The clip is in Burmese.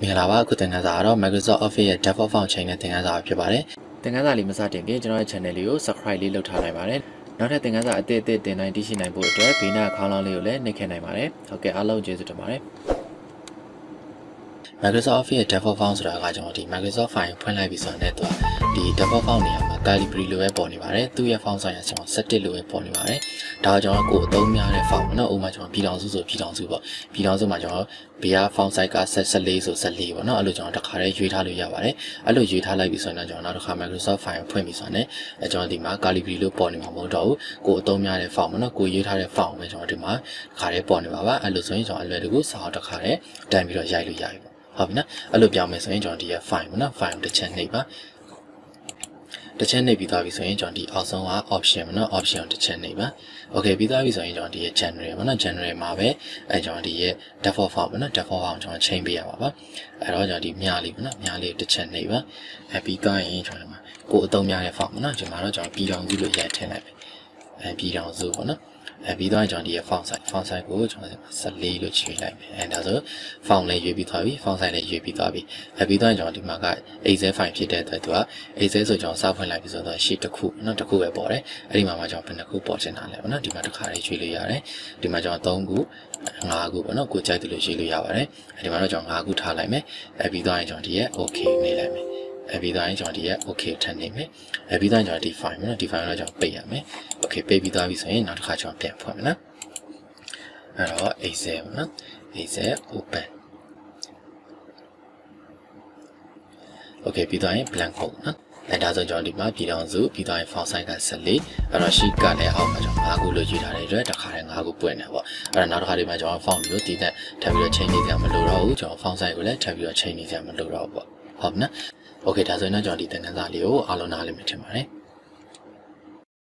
မင်္ဂလာပါအခုသင်ခန်းစာကတော့ Microsoft Office ရဲ့ default function နဲ့သင်ခန်းစာဖြစ်ပါတယ်သင်ခန်းစာလေးမစတင်ခင်ကျွန်တော်ရဲ့ channel လေးကို subscribe လေးလုပ်ထားနိုင်ပါတယ်နောက်ထပ်သင်ခန်းစာအသစ်တင်နိုင်သိရှိနိုင်ဖို့အတွက်ဘေးနားခေါင်းလောင်းလေးကိုလည်းနှိပ်ခဲ့နိုင်ပါတယ်ဟုတ်ကဲ့အားလုံးကျေးဇူးတင်ပါတယ် Microsoft Office ရဲ့ default font ဆိုတာကကျွန်တော်ဒီ Microsoft file ဖွင့်လိုက်ပြီဆိုတော့ဒီ default font နေရာမှာ Calibri လိုပဲပေါ်နေပါတယ်သူ့ရဲ့ font size ကကျွန်တော်17လိုပဲပေါ်နေပါတယ်ဒါကကျွန်တော်ကိုအသုံးများတဲ့ font နော်ဥပမာကျွန်တော်ပြည်ထောင်စုဆိုပြည်ထောင်စုပေါ့ပြည်ထောင်စုမှာကျွန်တော်ဘေးက font size က14ဆို14ပေါ့နော်အဲ့လိုကျွန်တော်တစ်ခါတည်းရွေးထားလို့ရပါတယ်အဲ့လိုရွေးထားလိုက်ပြီဆိုရင်တော့ကျွန်တော်နောက်တစ်ခါ Microsoft file ဖွင့်ပြီဆိုတော့ကျွန်တော်ဒီမှာ Calibri လိုပေါ်နေမှာမဟုတ်တော့ဘူးကိုအသုံးများတဲ့ font ပေါ့နော်ကိုရွေးထားတဲ့ font ပဲကျွန်တော်ဒီမှာတစ်ခါတည်းပေါ်နေပါပါအဲ့လိုဆိုရင်ကျွန်တော်အလွယ်တကူစာအုပ်တစ်ခါတည်းတန်းပြီးတော့ရိုက်လို့ရပြီပေါ့ဟုတ်ပြီနော်အဲ့လိုပြောင်းမယ်ဆိုရင်ကျွန်တော်ဒီရဲ့ file ပေါ့နော် file တစ်ချက်နှိပ်ပါတစ်ချက်နှိပ်ပြီးသွားပြီဆိုရင်ကျွန်တော်ဒီအောက်ဆုံးက option ပေါ့နော် option ကိုတစ်ချက်နှိပ်ပါ okay ပြီးသွားပြီဆိုရင်ကျွန်တော်ဒီရဲ့ general ပေါ့နော် general မှာပဲအဲကျွန်တော်ဒီရဲ့ default font ပေါ့နော် default font ကျွန်တော်ချိန်ပေးရပါပါအဲ့တော့ကျွန်တော်ဒီမြားလေးပေါ့နော်မြားလေးတစ်ချက်နှိပ်ပါအဲပြီးသွားရင်ကျွန်တော်ဒီမှာကိုအသုံးများတဲ့ font ပေါ့နော်ဒီမှာတော့ကျွန်တော်ပြည်ထောင်စုလို့ရိုက်ထည့်လိုက်မယ်အဲပြည်ထောင်စုပေါ့နော်ပြီးတော့ကျွန်တော်ဒီရဲ့ font size ကိုကျွန်တော်14လို့ခြေလိုက်မယ်အဲဒါဆို font လေးရွေးပြီးသွားပြီ font size လေးရွေးပြီးသွားပြီပြီးတော့ကျွန်တော်ဒီမှာက Excel file ဖြစ်တဲ့အတွက်သူက Excel ဆိုကျွန်တော်စဖွင့်လိုက်ပြီဆိုတော့ sheet တစ်ခုနော်တစ်ခုပဲပေါ်တယ်အဲ့ဒီမှာကျွန်တော်ဘယ်နှခုပေါ်ချင်တာလဲပေါ့နော်ဒီမှာတစ်ခါလေးရွေးလို့ရတယ်ဒီမှာကျွန်တော်3ခု5ခုပေါ့နော်ကိုကြိုက်တယ်လို့ရွေးလို့ရပါတယ်ဒီမှာတော့ကျွန်တော်5ခုထားလိုက်မယ်ပြီးတော့ကျွန်တော်ဒီရဲ့ okay နေလိုက်မယ်ပြီးတော့ကျွန်တော်ဒီရဲ့ okay ထပ်နေမယ်ပြီးတော့ကျွန်တော်ဒီ file ပေါ့နော်ဒီ file တော့ကျွန်တော်ပိတ်ရမယ် okay ပိတ်ပြီးသွားပြီဆိုရင်နောက်တစ်ခါကျွန်တော်ပြန်ဖွင့်မယ်နော်အဲ့တော့ Excel ပေါ့နော် Excel open okay ပြီးတော့ရင် blank ဟုတ်နော်ဒါဆိုကျွန်တော်ဒီမှာပြည်ထောင်စုပြီးတော့ font size က14အဲ့တော့ sheet ကလည်းအောက်မှာကျွန်တော်5ခုလို့ယူထားတဲ့အတွက်တစ်ခါတည်း5ခုပွင့်နေပေါ့အဲ့တော့နောက်တစ်ခါဒီမှာကျွန်တော် font ကိုတည်တဲ့ထပ်ပြီးတော့ change နေကြမလို့တော့ဘူးကျွန်တော် font size ကိုလည်းထပ်ပြီးတော့ change နေကြမလို့တော့ဘူးပေါ့ဟုတ်နော်okay ဒါဆိုရင်တော့ကျွန်တော်ဒီသင်ခန်းစာလေးကိုအားလုံးနားလည်မယ်ထင်ပါတယ်